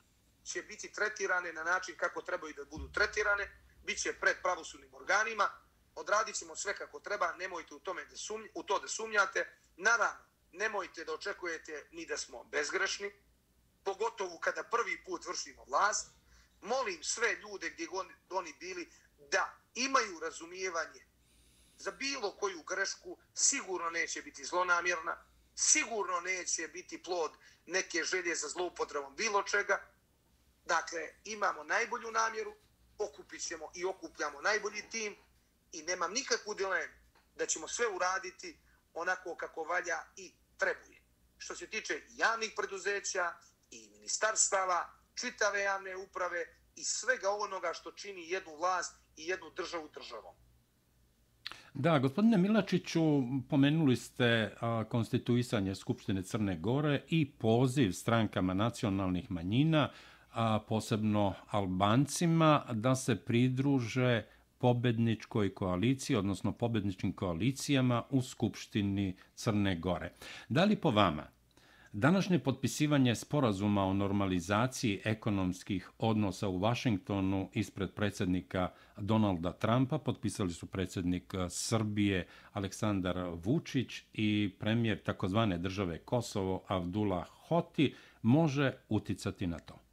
će biti tretirane na način kako trebaju da budu tretirane, bit će pred pravosudnim organima, odradit ćemo sve kako treba, nemojte u, tome da sumnj, u to da sumnjate. Naravno, nemojte da očekujete ni da smo bezgrešni, pogotovo kada prvi put vršimo vlast. Molim sve ljude gdje oni bili da imaju razumijevanje za bilo koju grešku, sigurno neće biti zlonamjerna, sigurno neće biti plod neke želje za zloupotrebom bilo čega. Dakle, imamo najbolju namjeru, okupit ćemo i okupljamo najbolji tim i nemam nikakvu dilemu da ćemo sve uraditi onako kako valja i trebuje. Što se tiče javnih preduzeća i ministarstava, čitave javne uprave i svega onoga što čini jednu vlast i jednu državu državom. Da, gospodine Milačiću, pomenuli ste a, konstituisanje Skupštine Crne Gore i poziv strankama nacionalnih manjina, a posebno Albancima, da se pridruže pobedničkoj koaliciji, odnosno pobedničkim koalicijama u Skupštini Crne Gore. Da li po vama današnje potpisivanje sporazuma o normalizaciji ekonomskih odnosa u Vašingtonu ispred predsjednika Donalda Trumpa, potpisali su predsjednik Srbije Aleksandar Vučić i premijer takozvane države Kosovo Abdullah Hoti, može uticati na to?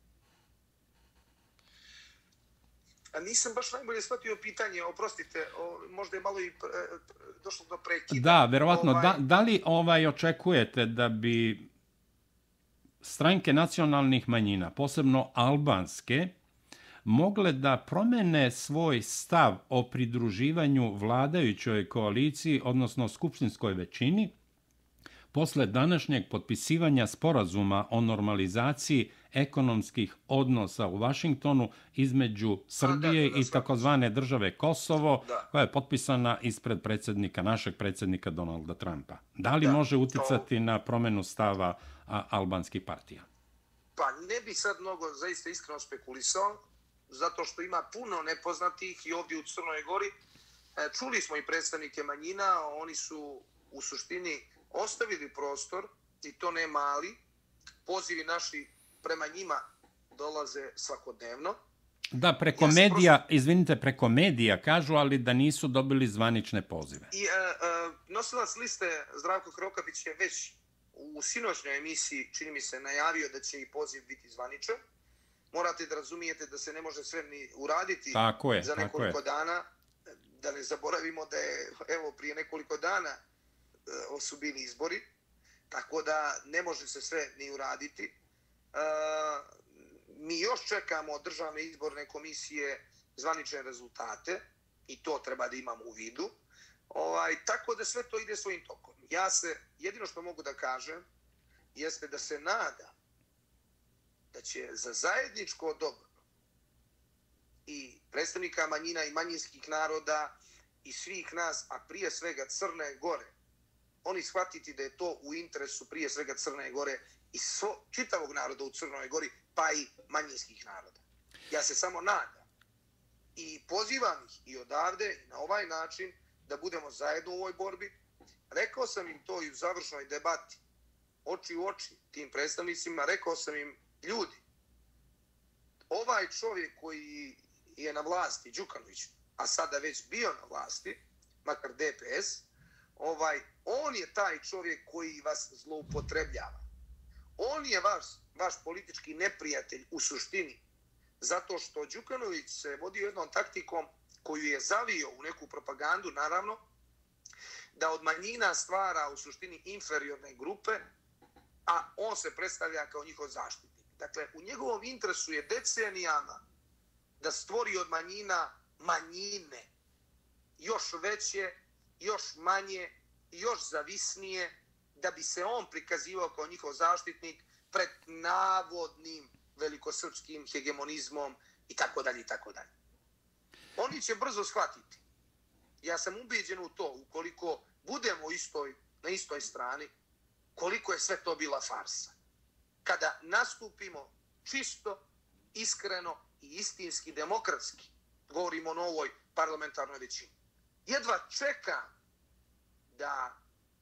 A nisam baš najbolje shvatio pitanje, oprostite, o, možda je malo i pre, došlo do prekida. Da, verovatno. Ovaj... Da, da li ovaj očekujete da bi stranke nacionalnih manjina, posebno albanske, mogle da promene svoj stav o pridruživanju vladajućoj koaliciji, odnosno skupštinskoj većini, posle današnjeg potpisivanja sporazuma o normalizaciji ekonomskih odnosa u Vašingtonu između Srbije da, da, da, i takozvane države Kosovo, da. koja je potpisana ispred predsjednika, našeg predsjednika Donalda Trumpa. Da li da, može uticati to... na promjenu stava a, albanskih partija? Pa ne bi sad mnogo zaista iskreno spekulisao, zato što ima puno nepoznatih i ovdje u Crnoj Gori. Čuli smo i predstavnike manjina, oni su u suštini ostavili prostor, i to ne mali, pozivi naši prema njima dolaze svakodnevno. Da, preko ja medija, prosto... izvinite, preko medija kažu, ali da nisu dobili zvanične pozive. I e, e, nosilac liste Zdravko Krokapić je već u sinoćnoj emisiji, čini mi se, najavio da će i poziv biti zvaničan. Morate da razumijete da se ne može sve ni uraditi tako je, za nekoliko tako je. dana. Da ne zaboravimo da je, evo, prije nekoliko dana e, su bili izbori, tako da ne može se sve ni uraditi. Uh, mi još čekamo od Državne izborne komisije zvanične rezultate i to treba da imamo u vidu. Ovaj, tako da sve to ide svojim tokom. Ja se, jedino što mogu da kažem, jeste da se nada da će za zajedničko dobro i predstavnika manjina i manjinskih naroda i svih nas, a prije svega Crne Gore, oni shvatiti da je to u interesu prije svega Crne Gore i svo, čitavog naroda u Crnoj Gori, pa i manjinskih naroda. Ja se samo nadam i pozivam ih i odavde i na ovaj način da budemo zajedno u ovoj borbi. Rekao sam im to i u završnoj debati, oči u oči tim predstavnicima, rekao sam im, ljudi, ovaj čovjek koji je na vlasti, Đukanović, a sada već bio na vlasti, makar D P S, ovaj, on je taj čovjek koji vas zloupotrebljava. On je vaš, vaš politički neprijatelj u suštini, zato što Đukanović se vodio jednom taktikom koju je zavio u neku propagandu, naravno, da od manjina stvara u suštini inferiorne grupe, a on se predstavlja kao njihov zaštitnik. Dakle, u njegovom interesu je decenijama da stvori od manjina manjine, još veće, još manje, još zavisnije, da bi se on prikazivao kao njihov zaštitnik pred navodnim velikosrpskim hegemonizmom i tako dalje i tako dalje. Oni će brzo shvatiti. Ja sam ubijeđen u to, ukoliko budemo istoj, na istoj strani, koliko je sve to bila farsa. Kada nastupimo čisto, iskreno i istinski demokratski, govorimo o novoj parlamentarnoj većini. Jedva čekam da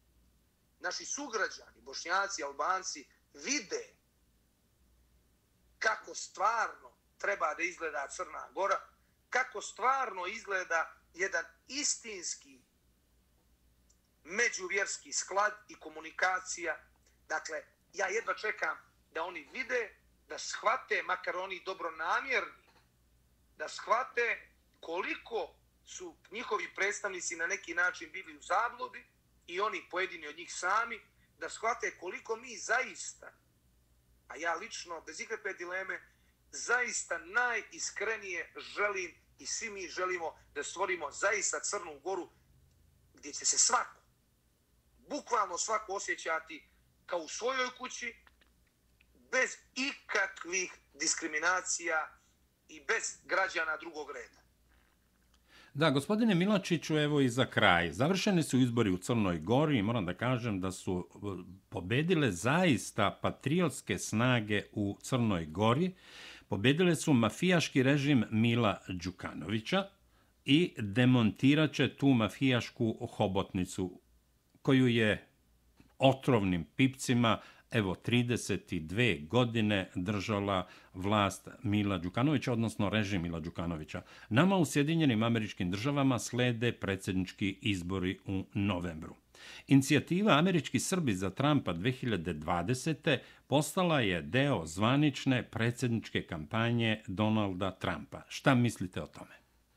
naši sugrađani, Bošnjaci, Albanci, vide kako stvarno treba da izgleda Crna Gora, kako stvarno izgleda jedan istinski međuvjerski sklad i komunikacija. Dakle, ja jedva čekam da oni vide, da shvate, makar oni dobronamjerni, da shvate koliko su njihovi predstavnici na neki način bili u zabludi i oni pojedini od njih sami, da shvate koliko mi zaista, a ja lično, bez ikakve dileme, zaista najiskrenije želim i svi mi želimo da stvorimo zaista Crnu Goru gdje će se svako, bukvalno svako osjećati kao u svojoj kući, bez ikakvih diskriminacija i bez građana drugog reda. Da, gospodine Milačiću, evo i za kraj. Završeni su izbori u Crnoj Gori i moram da kažem da su pobedile zaista patriotske snage u Crnoj Gori. Pobedile su mafijaški režim Mila Đukanovića i demontirat će tu mafijašku hobotnicu koju je otrovnim pipcima evo trideset dve godine držala vlast Mila Đukanovića, odnosno režim Mila Đukanovića. Nama u Sjedinjenim Američkim Državama slede predsjednički izbori u novembru. Inicijativa Američki Srbi za Trumpa dve hiljade dvadesete. postala je deo zvanične predsjedničke kampanje Donalda Trumpa. Šta mislite o tome?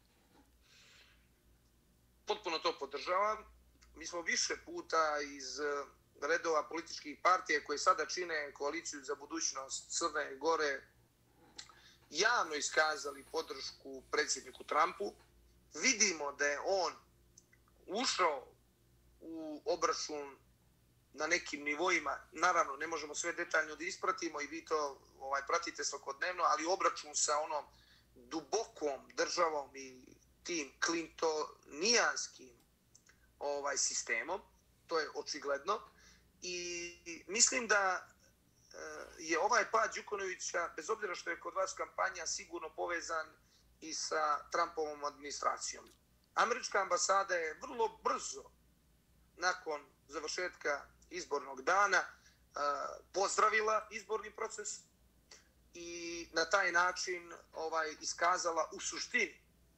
Potpuno to podržavam. Mi smo više puta iz redova političkih partija koje sada čine koaliciju za budućnost Crne Gore javno iskazali podršku predsjedniku Trumpu. Vidimo da je on ušao u obračun na nekim nivoima. Naravno, ne možemo sve detaljno da ispratimo i vi to ovaj, pratite svakodnevno, ali obračun sa onom dubokom državom i tim klintonijanskim ovaj, sistemom, to je očigledno. I mislim da je ovaj pad Đukanovića, bez obzira što je kod vas kampanja, sigurno povezan i sa Trumpovom administracijom. Američka ambasada je vrlo brzo nakon završetka izbornog dana pozdravila izborni proces i na taj način ovaj, iskazala u suštini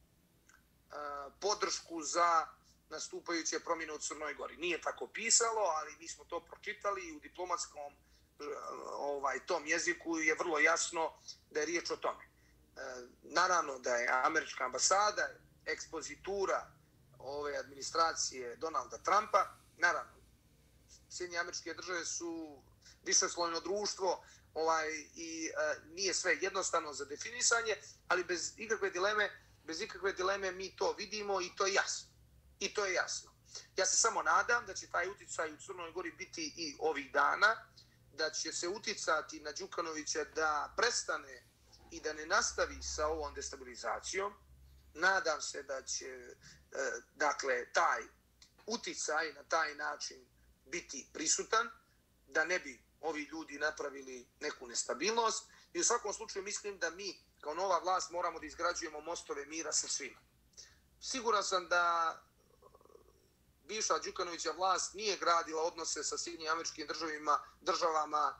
podršku za nastupajuće promjene u Crnoj Gori. Nije tako pisalo, ali mi smo to pročitali i u diplomatskom ovaj, tom jeziku je vrlo jasno da je riječ o tome. Naravno da je američka ambasada ekspozitura ove administracije Donalda Trumpa. Naravno, Sjedinjene Američke Države su višeslojno društvo ovaj, i e, nije sve jednostavno za definisanje, ali bez ikakve dileme, bez ikakve dileme mi to vidimo i to je jasno. I to je jasno. Ja se samo nadam da će taj uticaj u Crnoj Gori biti i ovih dana, da će se uticati na Đukanovića da prestane i da ne nastavi sa ovom destabilizacijom. Nadam se da će e, dakle, taj uticaj na taj način biti prisutan, da ne bi ovi ljudi napravili neku nestabilnost. I u svakom slučaju mislim da mi kao nova vlast moramo da izgrađujemo mostove mira sa svima. Siguran sam da bivša Đukanovića vlast nije gradila odnose sa Sjedinjenim Američkim državama, državama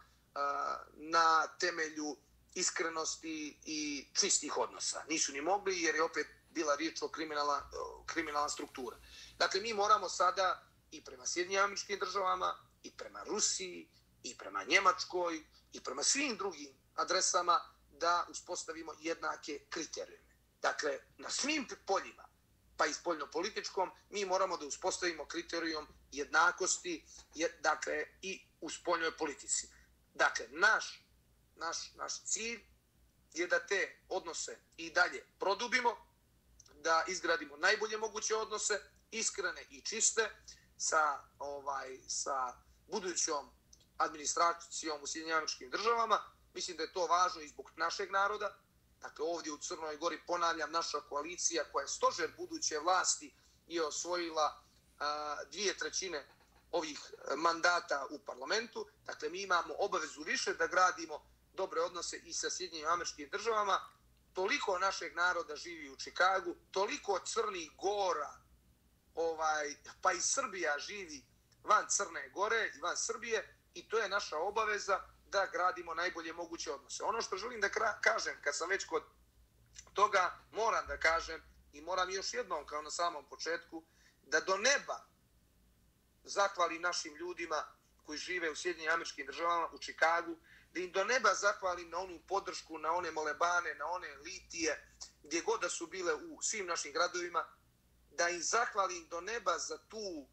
na temelju iskrenosti i čistih odnosa. Nisu ni mogli jer je opet bila riječ o kriminalna, kriminalna struktura. Dakle, mi moramo sada i prema Sjedinjenim Američkim državama, i prema Rusiji, i prema Njemačkoj, i prema svim drugim adresama da uspostavimo jednake kriterijume. Dakle, na svim poljima, pa i spoljnopolitičkom, mi moramo da uspostavimo kriterijum jednakosti, je, dakle, i u spoljnoj politici. Dakle, naš, naš, naš cilj je da te odnose i dalje produbimo, da izgradimo najbolje moguće odnose, iskrene i čiste, sa, ovaj, sa budućom administracijom u Sjedinjenim Američkim Državama. Mislim da je to važno i zbog našeg naroda. Dakle, ovdje u Crnoj Gori, ponavljam, naša koalicija koja je stožer buduće vlasti je osvojila a, dvije trećine ovih mandata u parlamentu. Dakle, mi imamo obavezu više da gradimo dobre odnose i sa Sjedinjenim Američkim Državama. Toliko našeg naroda živi u Čikagu, toliko Crnih Gora, ovaj, pa i Srbija živi van Crne Gore i van Srbije i to je naša obaveza da gradimo najbolje moguće odnose. Ono što želim da kažem, kad sam već kod toga, moram da kažem i moram još jednom kao na samom početku, da do neba zahvalim našim ljudima koji žive u Sjedinjenim Američkim Državama, u Čikagu, da im do neba zahvalim na onu podršku, na one molebane, na one litije, gdje god da su bile u svim našim gradovima, da im zahvalim do neba za tu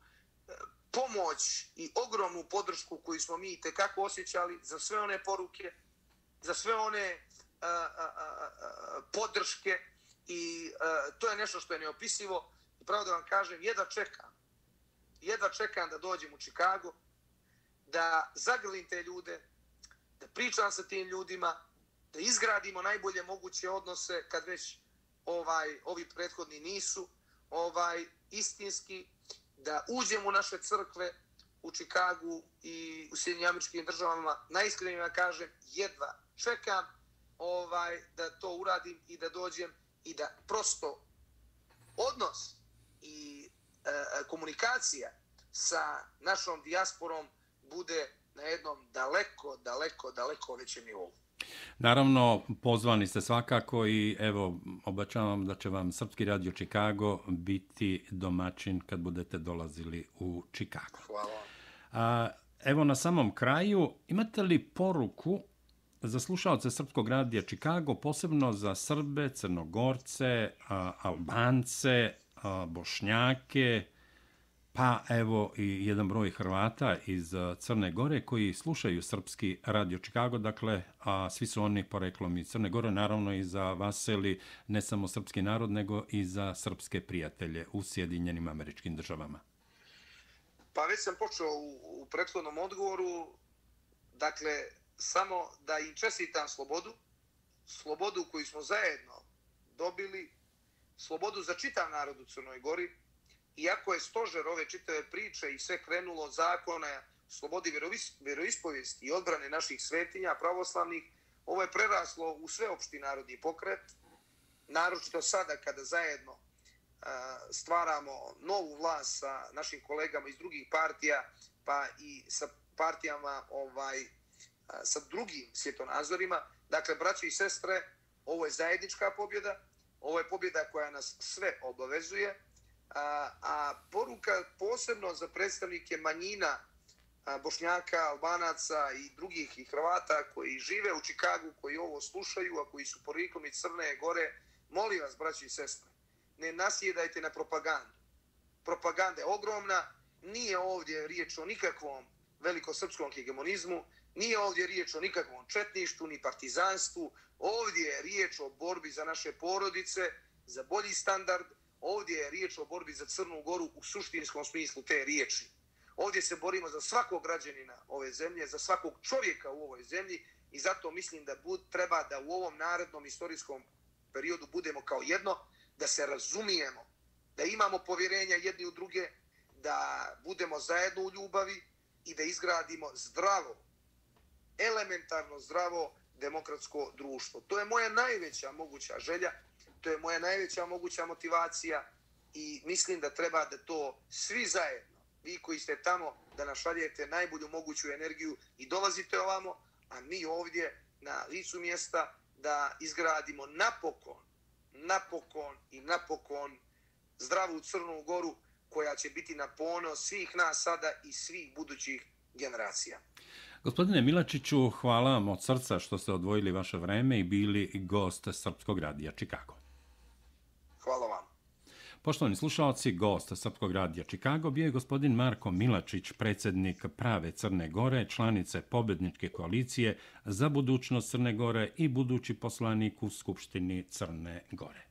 pomoć i ogromnu podršku koju smo mi tekako osjećali, za sve one poruke, za sve one a, a, a, a, podrške i a, to je nešto što je neopisivo. I pravo da vam kažem, jedva čekam, jedva čekam da dođem u Čikago, da zagrlim te ljude, da pričam sa tim ljudima, da izgradimo najbolje moguće odnose kad već ovaj, ovi prethodni nisu ovaj, istinski, da uđemo u naše crkve u Čikagu i u Sjedinjenim Američkim Državama. Najiskrenije vam kažem, jedva čekam ovaj, da to uradim i da dođem i da prosto odnos i e, komunikacija sa našom dijasporom bude na jednom daleko, daleko, daleko većem nivou. Naravno, pozvani ste svakako i evo, obećavam da će vam Srpski radio Čikago biti domaćin kad budete dolazili u Čikago. Hvala. A, evo na samom kraju, imate li poruku za slušaoce Srpskog radija Čikago, posebno za Srbe, Crnogorce, a, Albance, a, Bošnjake, pa evo i jedan broj Hrvata iz Crne Gore koji slušaju Srpski radio Čikago, dakle, a svi su oni poreklom iz Crne Gore, naravno i za Vaseli, ne samo srpski narod, nego i za srpske prijatelje u Sjedinjenim Američkim Državama. Pa već sam počeo u, u prethodnom odgovoru, dakle, samo da im čestitam slobodu, slobodu koju smo zajedno dobili, slobodu za čitav narod u Crnoj Gori. Iako je stožer ove čitave priče i sve krenulo od zakona, slobodi vjeroispovijesti i odbrane naših svetinja pravoslavnih, ovo je preraslo u sveopšti narodni pokret, naročito sada kada zajedno stvaramo novu vlast sa našim kolegama iz drugih partija, pa i sa partijama ovaj, sa drugim svjetonazorima. Dakle, braće i sestre, ovo je zajednička pobjeda, ovo je pobjeda koja nas sve obavezuje, A, a poruka posebno za predstavnike manjina a, Bošnjaka, Albanaca i drugih i Hrvata koji žive u Čikagu, koji ovo slušaju, a koji su porijeklom iz Crne Gore, molim vas, braći i sestre, ne nasjedajte na propagandu. Propaganda je ogromna, nije ovdje riječ o nikakvom velikosrpskom hegemonizmu, nije ovdje riječ o nikakvom četništvu ni partizanstvu, ovdje je riječ o borbi za naše porodice, za bolji standard. Ovdje je riječ o borbi za Crnu Goru u suštinskom smislu te riječi. Ovdje se borimo za svakog građanina ove zemlje, za svakog čovjeka u ovoj zemlji i zato mislim da bud, treba da u ovom narednom istorijskom periodu budemo kao jedno, da se razumijemo, da imamo povjerenja jedni u druge, da budemo zajedno u ljubavi i da izgradimo zdravo, elementarno zdravo demokratsko društvo. To je moja najveća moguća želja. To je moja najveća moguća motivacija i mislim da treba da to svi zajedno, vi koji ste tamo, da našaljete najbolju moguću energiju i dolazite ovamo, a mi ovdje na licu mjesta da izgradimo napokon, napokon i napokon zdravu Crnu Goru koja će biti na ponos svih nas sada i svih budućih generacija. Gospodine Milačiću, hvala vam od srca što ste odvojili vaše vreme i bili gost Srpskog radija Čikago. Hvala vam. Poštovani slušalci, gost Srpskog radija Čikago bio je gospodin Marko Milačić, predsjednik Prave Crne Gore, članice pobjedničke koalicije za budućnost Crne Gore i budući poslanik u Skupštini Crne Gore.